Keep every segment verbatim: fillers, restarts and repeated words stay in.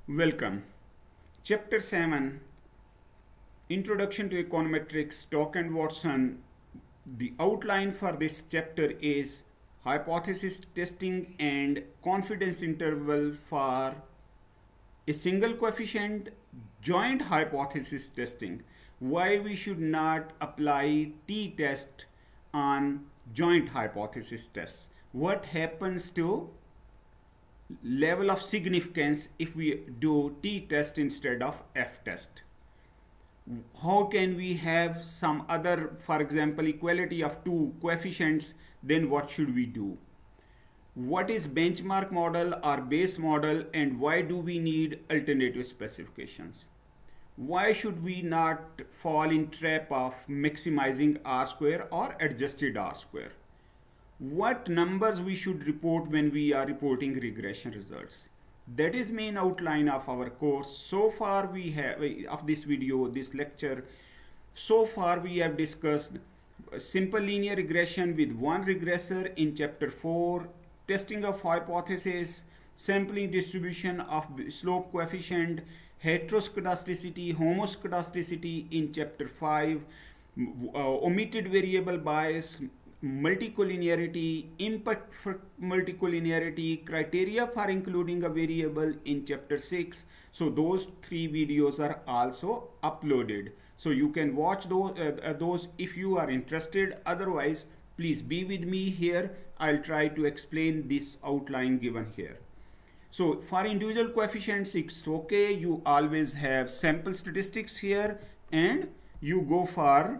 Welcome. Chapter seven, Introduction to Econometrics, Stock and Watson. The outline for this chapter is hypothesis testing and confidence interval for a single coefficient, joint hypothesis testing. Why we should not apply t-test on joint hypothesis tests. What happens to level of significance if we do t-test instead of f-test. How can we have some other, for example, equality of two coefficients, then what should we do? What is benchmark model or base model, and why do we need alternative specifications? Why should we not fall in trap of maximizing R square or adjusted R square? What numbers we should report when we are reporting regression results? That is main outline of our course. So far we have, of this video, this lecture, so far we have discussed simple linear regression with one regressor in chapter four, testing of hypothesis, sampling distribution of slope coefficient, heteroscedasticity, homoscedasticity in chapter five, uh, omitted variable bias, multicollinearity, imperfect multicollinearity, criteria for including a variable in chapter six. So those three videos are also uploaded. So you can watch those, uh, those if you are interested. Otherwise, please be with me here. I'll try to explain this outline given here. So for individual coefficients, it's okay. You always have sample statistics here and you go for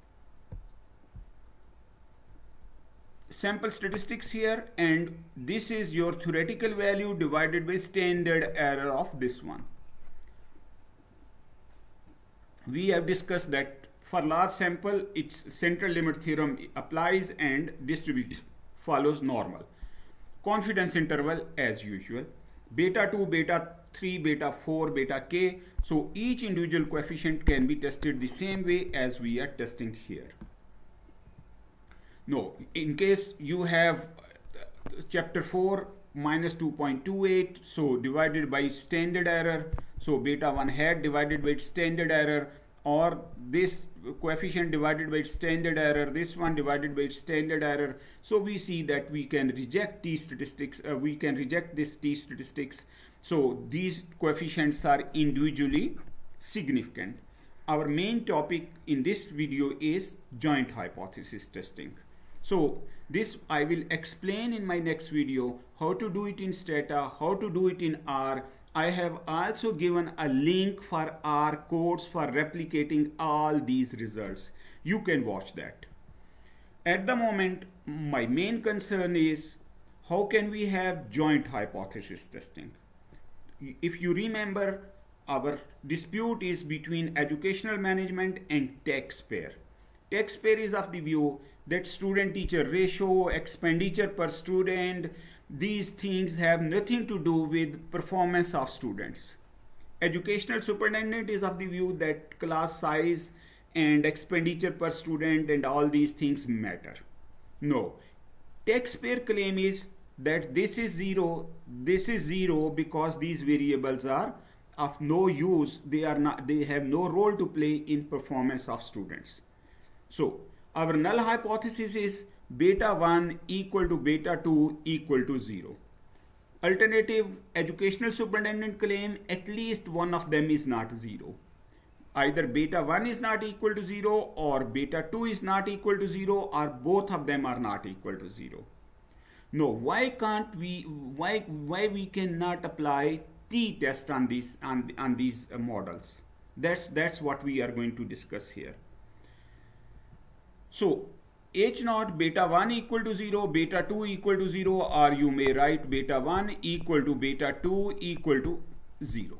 sample statistics here, and this is your theoretical value divided by standard error of this one. We have discussed that for large sample its central limit theorem applies and distribution follows normal. Confidence interval as usual, beta two, beta three, beta four, beta k. So each individual coefficient can be tested the same way as we are testing here. No, in case you have chapter four minus two point two eight, so divided by standard error, so beta one hat divided by its standard error, or this coefficient divided by its standard error, this one divided by its standard error. So we see that we can reject t statistics, uh, we can reject this t statistics. So these coefficients are individually significant. Our main topic in this video is joint hypothesis testing. So this I will explain in my next video, how to do it in Stata, how to do it in R. I have also given a link for R codes for replicating all these results. You can watch that. At the moment, my main concern is how can we have joint hypothesis testing? If you remember, our dispute is between educational management and taxpayer. Taxpayer is of the view that student-teacher ratio, expenditure per student, these things have nothing to do with performance of students. Educational superintendent is of the view that class size and expenditure per student and all these things matter. No, taxpayer claim is that this is zero, this is zero because these variables are of no use, they are not, they have no role to play in performance of students. So our null hypothesis is beta one equal to beta two equal to zero. Alternative educational superintendent claim at least one of them is not zero. Either beta one is not equal to zero or beta two is not equal to zero, or both of them are not equal to zero. No, why can't we, why, why we cannot apply t-test on these, on, on these uh, models? That's, that's what we are going to discuss here. So H naught beta one equal to zero, beta two equal to zero, or you may write beta one equal to beta two equal to zero.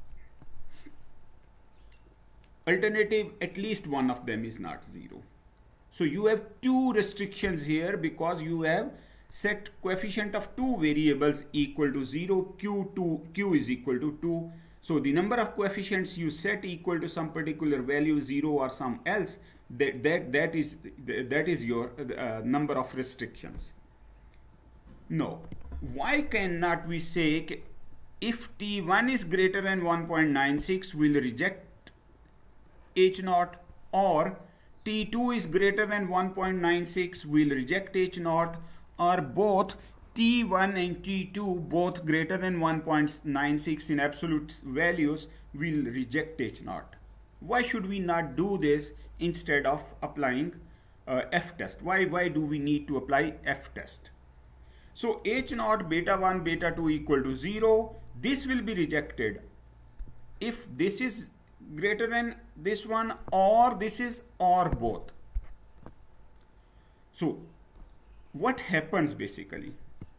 Alternative, at least one of them is not zero. So you have two restrictions here because you have set coefficient of two variables equal to zero, q two, q is equal to two. So the number of coefficients you set equal to some particular value, zero or some else, that that that is that is your uh, number of restrictions. No, why cannot we say if T one is greater than one point nine six, we'll reject H naught, or T two is greater than one point nine six, we'll reject H naught, or both T one and T two both greater than one point nine six in absolute values, we'll reject H naught. Why should we not do this instead of applying uh, F test? Why, why do we need to apply F test? So H naught beta one beta two equal to zero, this will be rejected if this is greater than this one, or this is, or both. So what happens basically?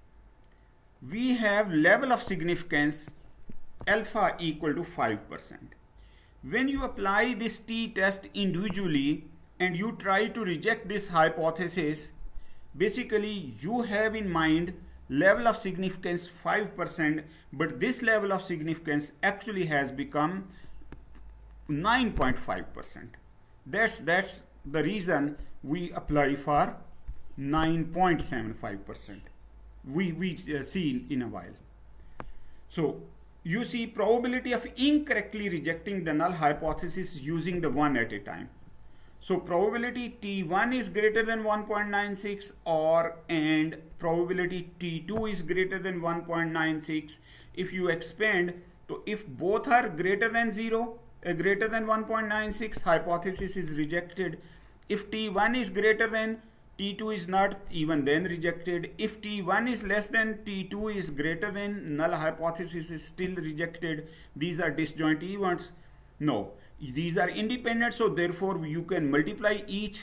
We have level of significance alpha equal to five percent. When you apply this t-test individually and you try to reject this hypothesis, basically you have in mind level of significance five percent, but this level of significance actually has become nine point five percent. That's, that's the reason we apply for nine point seven five percent. We, we uh, see in a while. So you see probability of incorrectly rejecting the null hypothesis using the one at a time. So probability T one is greater than one point nine six, or and probability T two is greater than one point nine six. If you expand, so if both are greater than zero, uh, greater than one point nine six, hypothesis is rejected. If T one is greater than, T two is not, even then rejected. If T one is less than, T two is greater than, null hypothesis is still rejected. These are disjoint events. No, these are independent, so therefore you can multiply each,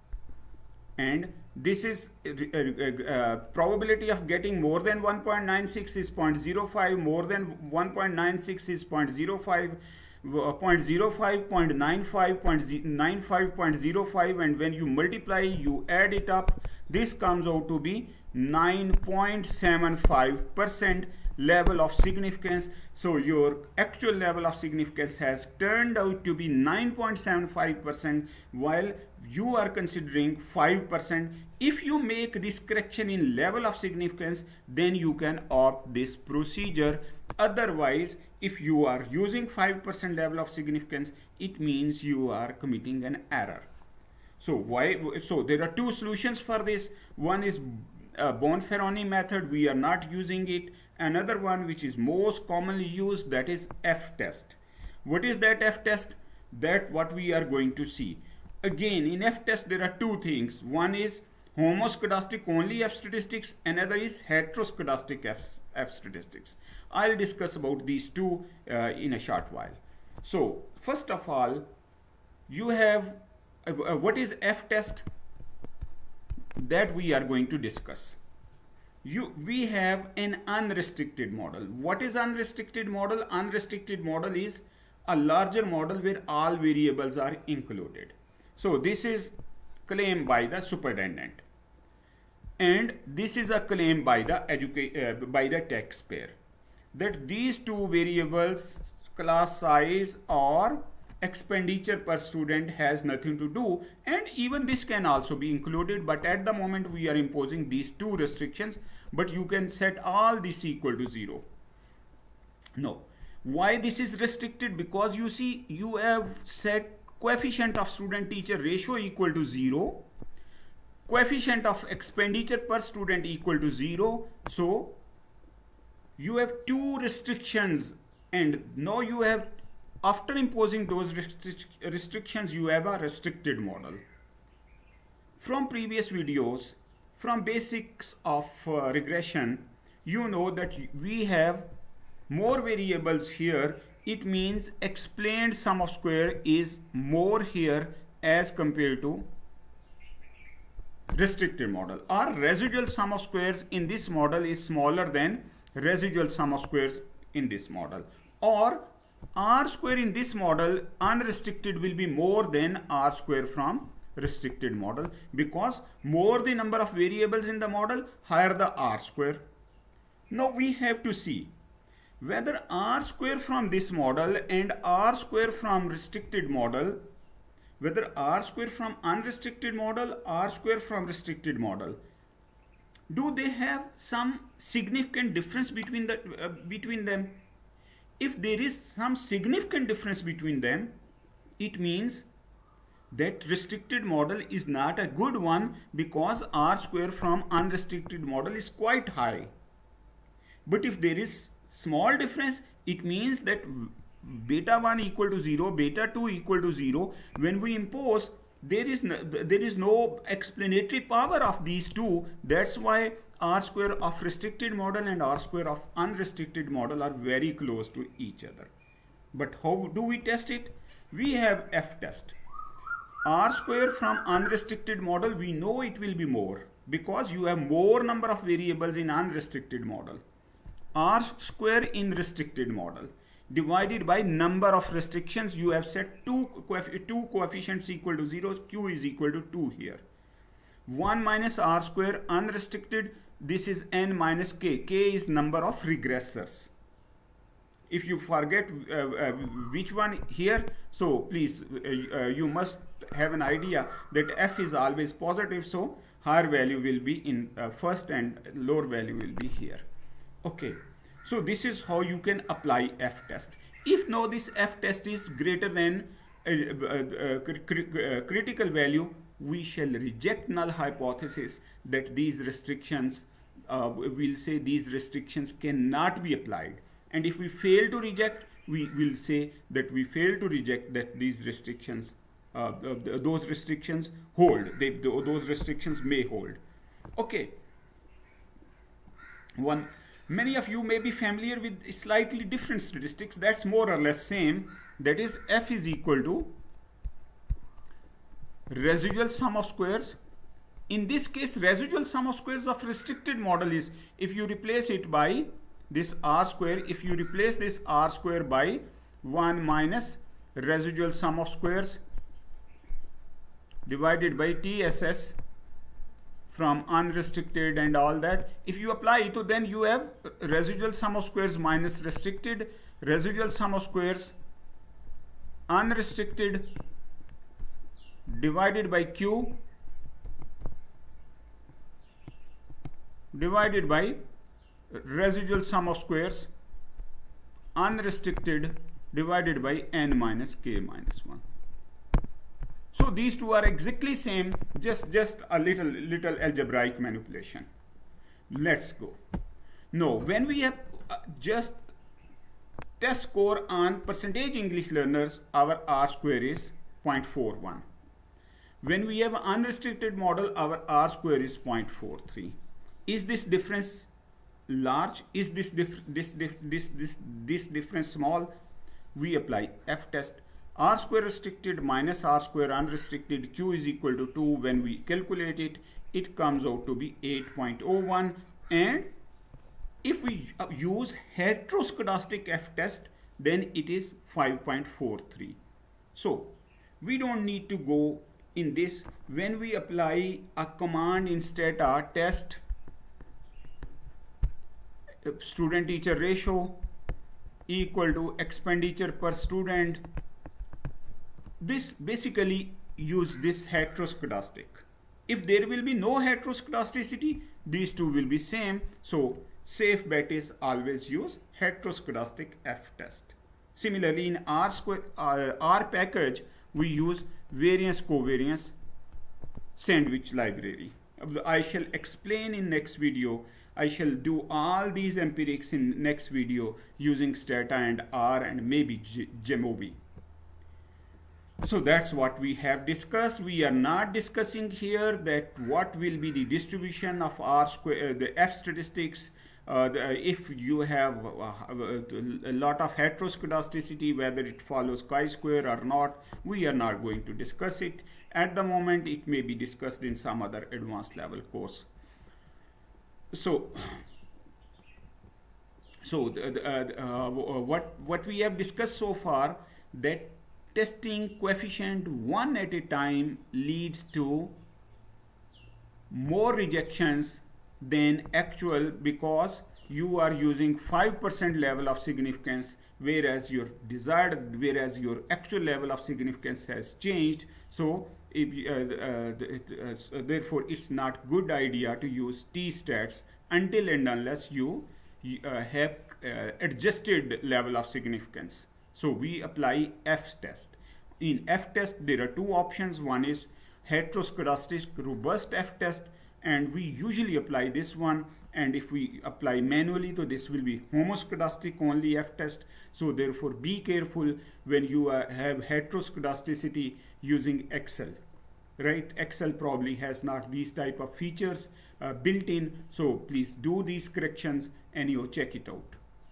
and this is uh, uh, uh, probability of getting more than one point nine six is zero point zero five, more than one point nine six is zero point zero five, zero point zero five, zero point nine five, zero point nine five, zero point zero five, and when you multiply, you add it up, this comes out to be nine point seven five percent level of significance. So your actual level of significance has turned out to be nine point seven five percent, while you are considering five percent. If you make this correction in level of significance, then you can opt this procedure. Otherwise, if you are using five percent level of significance, it means you are committing an error. So why? So there are two solutions for this. One is uh, Bonferroni method. We are not using it. Another one which is most commonly used, that is F test. What is that F test? That what we are going to see. Again, in F test there are two things. One is homoscedastic only F statistics, another is heteroscedastic F, F statistics. I'll discuss about these two uh, in a short while. So first of all, you have uh, uh, what is F test? That we are going to discuss. You, we have an unrestricted model. What is unrestricted model? Unrestricted model is a larger model where all variables are included. So this is claim by the superintendent, and this is a claim by the educa- uh, by the taxpayer, that these two variables, class size or expenditure per student, has nothing to do, and even this can also be included, but at the moment we are imposing these two restrictions. But you can set all this equal to zero. No. Why this is restricted? Because you see, you have set coefficient of student teacher ratio equal to zero, coefficient of expenditure per student equal to zero. So you have two restrictions, and now you have, after imposing those restric restrictions, you have a restricted model. From previous videos, from basics of uh, regression, you know that we have more variables here. It means explained sum of square is more here as compared to restricted model, or residual sum of squares in this model is smaller than residual sum of squares in this model, or R square in this model unrestricted will be more than R square from restricted model, because more the number of variables in the model, higher the R square. Now we have to see whether R square from this model and R square from restricted model, whether R square from unrestricted model, R square from restricted model, do they have some significant difference between the uh, between them? If there is some significant difference between them, it means that restricted model is not a good one, because R square from unrestricted model is quite high. But if there is small difference, it means that beta one equal to zero, beta two equal to zero. When we impose, there is no, there is no explanatory power of these two. That's why R square of restricted model and R square of unrestricted model are very close to each other. But how do we test it? We have F test. R square from unrestricted model, we know it will be more, because you have more number of variables in unrestricted model. R square in restricted model divided by number of restrictions. You have set two, coef two coefficients equal to zero, Q is equal to two here. one minus R square unrestricted, this is N minus K. K is number of regressors. If you forget uh, uh, which one here, so please, uh, uh, you must have an idea that F is always positive, so higher value will be in uh, first and lower value will be here. Okay, so this is how you can apply F test. If now this F test is greater than uh, uh, uh, critical value, we shall reject null hypothesis that these restrictions, uh, we'll say these restrictions cannot be applied. And if we fail to reject, we will say that we fail to reject that these restrictions, uh, those restrictions hold, they, those restrictions may hold. Okay. One, many of you may be familiar with slightly different statistics. That's more or less same. That is, F is equal to residual sum of squares. In this case, residual sum of squares of restricted model is, if you replace it by this R square, if you replace this R square by one minus residual sum of squares divided by T S S from unrestricted and all that, if you apply it, so then you have residual sum of squares minus restricted, residual sum of squares unrestricted divided by Q divided by residual sum of squares unrestricted divided by N minus K minus one. So these two are exactly same, just just a little little algebraic manipulation. Let's go. No, when we have uh, just test score on percentage English learners, our R square is zero point four one. When we have unrestricted model, our R square is zero point four three. Is this difference large? Is this dif this, dif this this this difference small? We apply F test. R square restricted minus R square unrestricted, Q is equal to two. When we calculate it, it comes out to be eight point zero one. And if we use heteroscedastic F test, then it is five point four three. So we don't need to go in this. When we apply a command in stata, test student teacher ratio equal to expenditure per student, this basically use this heteroscedastic. If there will be no heteroscedasticity, these two will be same. So safe bet is always use heteroscedastic F test. Similarly, in R square uh, R package, we use variance covariance sandwich library. I shall explain in next video. I shall do all these empirics in next video using stata and R and maybe Jamovi. So that's what we have discussed. We are not discussing here that what will be the distribution of R square, uh, the F statistics, uh, the, if you have uh, a lot of heteroscedasticity, whether it follows chi-square or not. We are not going to discuss it. At the moment, it may be discussed in some other advanced level course. So, so the, uh, uh, what what we have discussed so far, that testing coefficient one at a time leads to more rejections than actual, because you are using five percent level of significance, whereas your desired, whereas your actual level of significance has changed. So if uh, uh, uh, therefore it's not good idea to use t-stats until and unless you uh, have uh, adjusted level of significance. So we apply F test. In F test, there are two options. One is heteroscedastic robust F test, and we usually apply this one. And if we apply manually, so this will be homoscedastic only F test. So therefore, be careful when you uh, have heteroscedasticity using Excel. Right? Excel probably has not these type of features uh, built in. So please do these corrections and you check it out.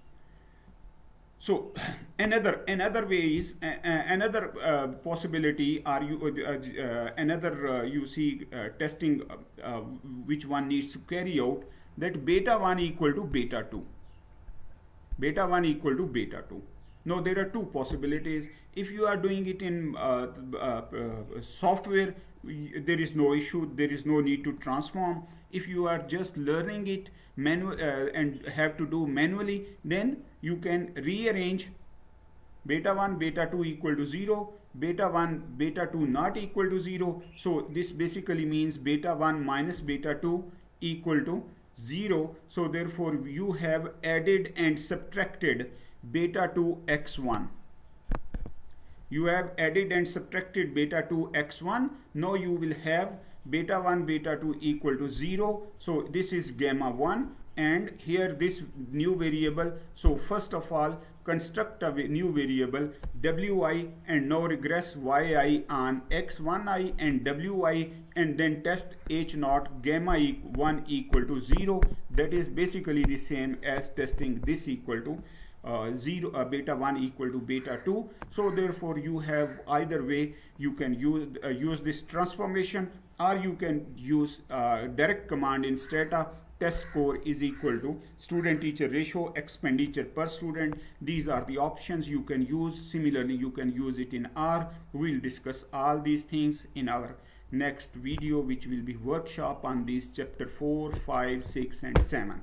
So another another way is uh, another uh, possibility. Are you uh, uh, another uh, you see uh, testing uh, uh, which one needs to carry out, that beta one equal to beta two. Beta one equal to beta two. Now there are two possibilities. If you are doing it in uh, uh, uh, software, there is no issue. There is no need to transform. If you are just learning it manual uh, and have to do manually, then you can rearrange beta one, beta two equal to zero, beta one, beta two not equal to zero. So this basically means beta one minus beta two equal to zero. So therefore you have added and subtracted beta two x one. You have added and subtracted beta two x one. Now you will have beta one, beta two equal to zero. So this is gamma one, and here this new variable. So first of all, construct a new variable wi and now regress yi on x one i and wi, and then test h naught gamma one equal to zero. That is basically the same as testing this equal to Uh, zero uh, beta one equal to beta two. So therefore you have either way. You can use uh, use this transformation, or you can use uh, direct command in Stata. Test score is equal to student teacher ratio expenditure per student. These are the options you can use. Similarly, you can use it in R. We'll discuss all these things in our next video, which will be workshop on these chapter four, five, six and seven.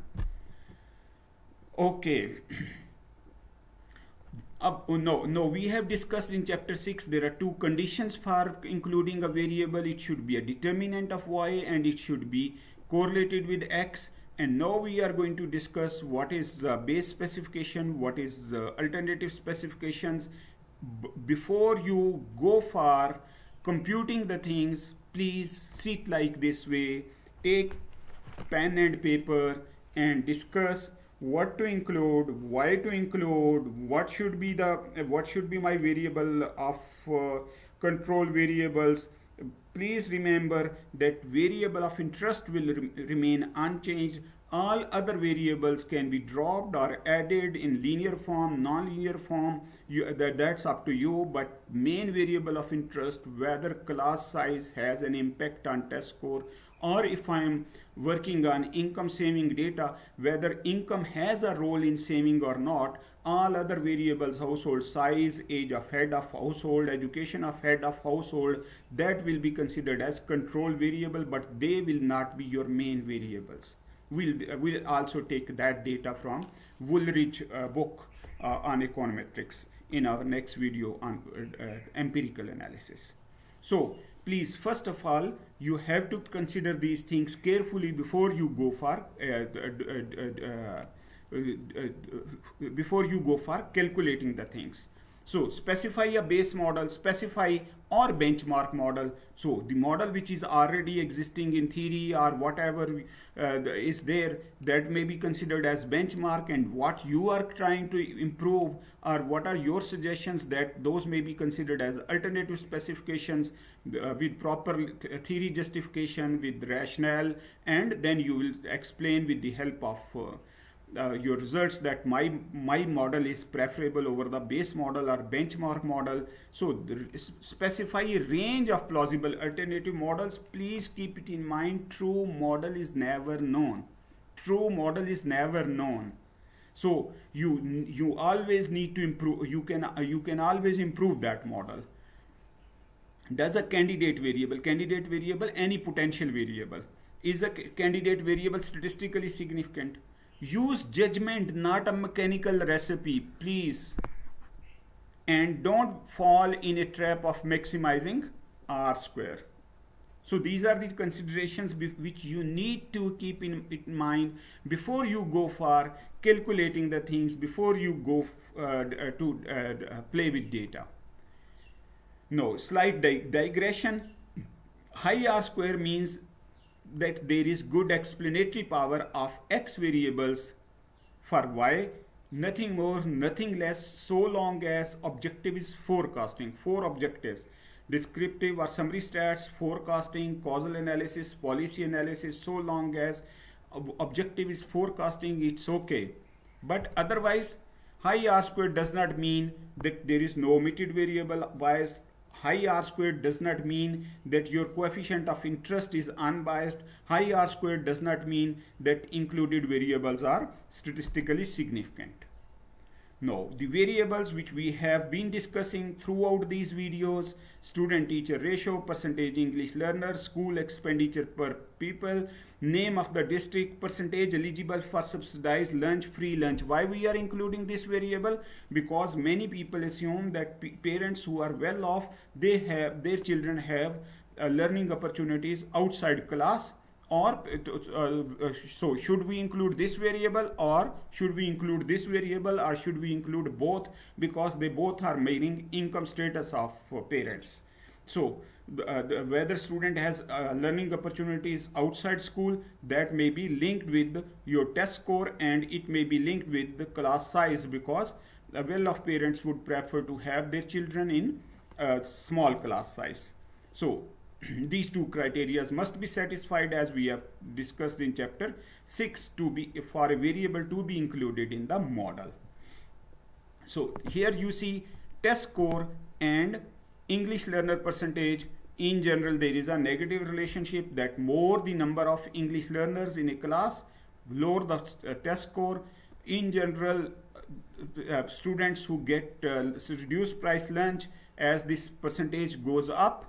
Okay. Uh, no, no, we have discussed in chapter six, there are two conditions for including a variable. It should be a determinant of y and it should be correlated with x. And now we are going to discuss what is uh, base specification, what is uh, alternative specifications. B before you go for computing the things, please sit like this way, take pen and paper and discuss what to include, why to include, what should be the what should be my variable of uh, control variables. Please remember that variable of interest will re remain unchanged. All other variables can be dropped or added in linear form, non-linear form. You, that, that's up to you. But main variable of interest, whether class size has an impact on test score, or if I am working on income saving data, whether income has a role in saving or not. All other variables, household size, age of head of household, education of head of household, that will be considered as control variable, but they will not be your main variables. We'll, we'll also take that data from Woolrich uh, book uh, on econometrics in our next video on uh, uh, empirical analysis. So please, first of all, you have to consider these things carefully before you go for uh, uh, uh, uh, uh, uh, before you go for calculating the things. So specify a base model, specify or benchmark model. So the model which is already existing in theory or whatever uh, is there, that may be considered as benchmark, and what you are trying to improve or what are your suggestions, that those may be considered as alternative specifications uh, with proper th theory justification, with rationale, and then you will explain with the help of uh, Uh, your results that my my model is preferable over the base model or benchmark model. So specify a range of plausible alternative models. Please keep it in mind, true model is never known. True model is never known. So you you always need to improve. You can uh, you can always improve that model. Does a candidate variable, candidate variable, any potential variable, is a candidate variable statistically significant? Use judgment, not a mechanical recipe, please. And don't fall in a trap of maximizing R square. So these are the considerations which you need to keep in, in mind before you go for calculating the things, before you go uh, to uh, play with data. No, slight di digression. High R square means that there is good explanatory power of X variables for Y, nothing more, nothing less, so long as objective is forecasting. Four objectives: descriptive or summary stats, forecasting, causal analysis, policy analysis. So long as objective is forecasting, it's okay. But otherwise, high R squared does not mean that there is no omitted variable bias. High R squared does not mean that your coefficient of interest is unbiased. High R squared does not mean that included variables are statistically significant. No, the variables which we have been discussing throughout these videos: student-teacher ratio, percentage English learners, school expenditure per people, name of the district, percentage eligible for subsidized lunch, free lunch. Why we are including this variable? Because many people assume that parents who are well off, they have their children have uh, learning opportunities outside class. Or uh, uh, so should we include this variable, or should we include this variable, or should we include both, because they both are measuring income status of uh, parents. So uh, the, whether student has uh, learning opportunities outside school, that may be linked with your test score, and it may be linked with the class size, because uh, well-off parents would prefer to have their children in uh, small class size. So these two criteria must be satisfied, as we have discussed in chapter six, to be for a variable to be included in the model. So here you see test score and English learner percentage. In general, there is a negative relationship, that more the number of English learners in a class, lower the uh, test score. In general, uh, students who get uh, reduced price lunch, as this percentage goes up,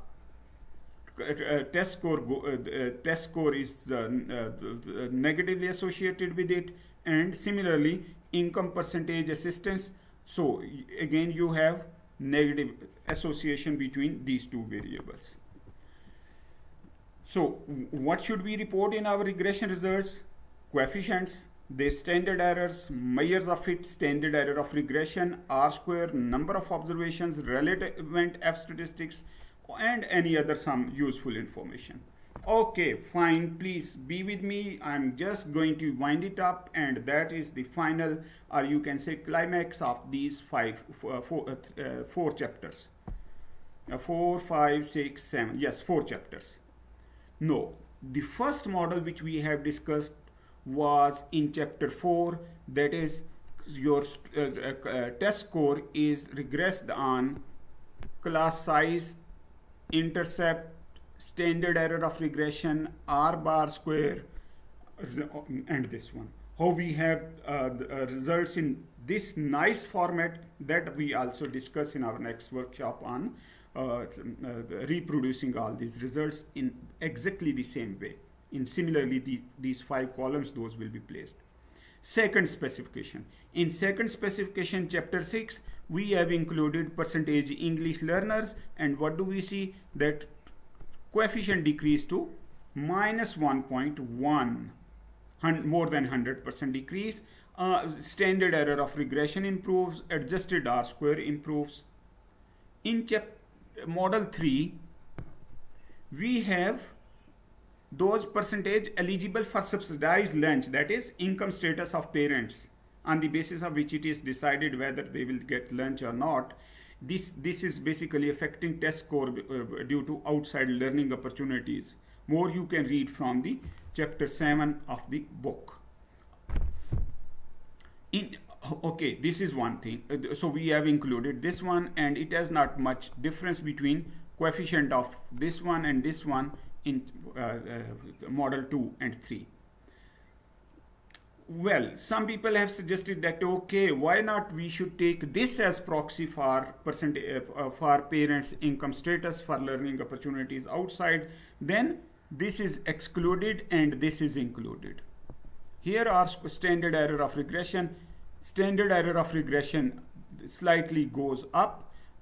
Uh, test score go, uh, uh, test score is uh, uh, negatively associated with it, and similarly income percentage assistance. So again you have negative association between these two variables. So what should we report in our regression results? Coefficients, the standard errors, measures of it, standard error of regression, R square, number of observations, relative event F statistics, and any other some useful information. Okay, fine, please be with me. I'm just going to wind it up, and that is the final, or you can say climax of these five, four, four, uh, four chapters. Uh, four, five, six, seven, yes, four chapters. No, the first model which we have discussed was in chapter four, that is your uh, uh, test score is regressed on class size, intercept, standard error of regression, R bar square, and this one. How we have uh, the, uh, results in this nice format, that we also discuss in our next workshop on uh, uh, reproducing all these results in exactly the same way. In similarly, the, these five columns, those will be placed. Second specification. In second specification, chapter six, we have included percentage English learners, and what do we see? That coefficient decreased to minus one point one, more than one hundred percent decrease. Uh, standard error of regression improves, adjusted R square improves. In chap model three, we have those percentage eligible for subsidized lunch, that is income status of parents, on the basis of which it is decided whether they will get lunch or not. This, this is basically affecting test score uh, due to outside learning opportunities. More you can read from the chapter seven of the book. In, okay, this is one thing. So we have included this one, and it has not much difference between coefficient of this one and this one in uh, uh, model two and three. Well, some people have suggested that, okay, why not we should take this as proxy for percent uh, for parents' income status for learning opportunities outside. Then this is excluded and this is included. Here are standard error of regression. Standard error of regression slightly goes up.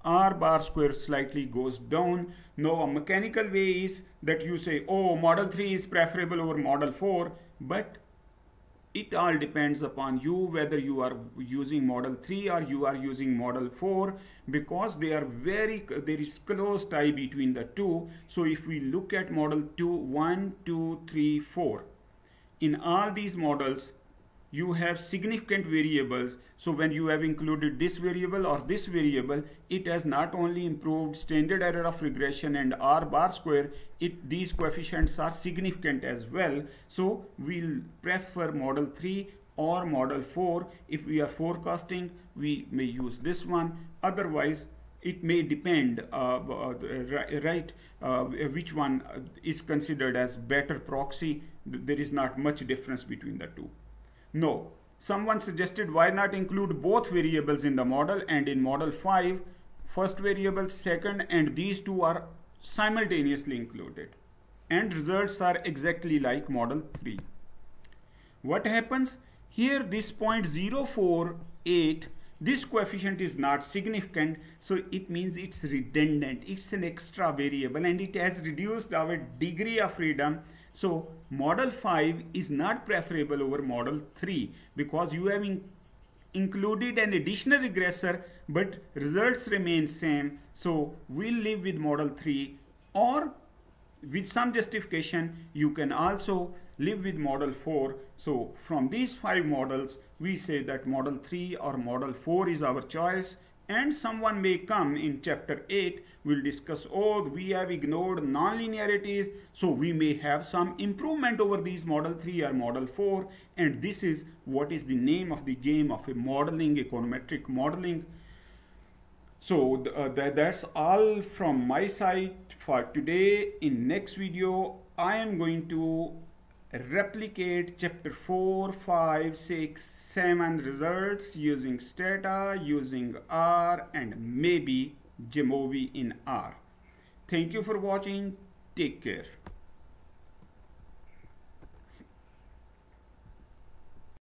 R bar square slightly goes down. Now a mechanical way is that you say, oh, model three is preferable over model four, but it all depends upon you whether you are using model three or you are using model four, because they are very, there is close tie between the two. So if we look at model two, one, two, three, four, in all these models, you have significant variables. So when you have included this variable or this variable, it has not only improved standard error of regression and R bar square, it, these coefficients are significant as well. So we'll prefer model three or model four. If we are forecasting, we may use this one. Otherwise, it may depend, uh, uh, right, uh, which one is considered as better proxy. There is not much difference between the two. No, someone suggested why not include both variables in the model, and in model five, first variable, second, and these two are simultaneously included. And results are exactly like model three. What happens? Here this zero point zero four eight, this coefficient is not significant, so it means it's redundant. It's an extra variable and it has reduced our degree of freedom. So model five is not preferable over model three because you have in included an additional regressor, but results remain same. So we'll live with model three, or with some justification you can also live with model four. So from these five models, we say that model three or model four is our choice. And someone may come in chapter eight, we'll discuss, oh, we have ignored nonlinearities, so we may have some improvement over these model three or model four. And this is what is the name of the game of a modeling, econometric modeling. So uh, that, that's all from my side for today. In next video, I am going to replicate chapter four, five, six, seven results using Stata, using R, and maybe Jamovi in R. Thank you for watching. Take care.